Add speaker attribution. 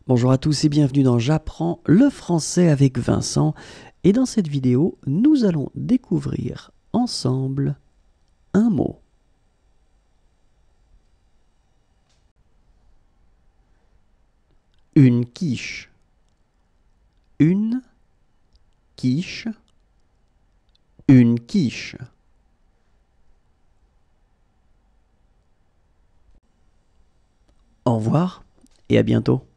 Speaker 1: Bonjour à tous et bienvenue dans J'apprends le français avec Vincent. Et dans cette vidéo, nous allons découvrir ensemble un mot. Une quiche. Une quiche. Une quiche. Au revoir et à bientôt.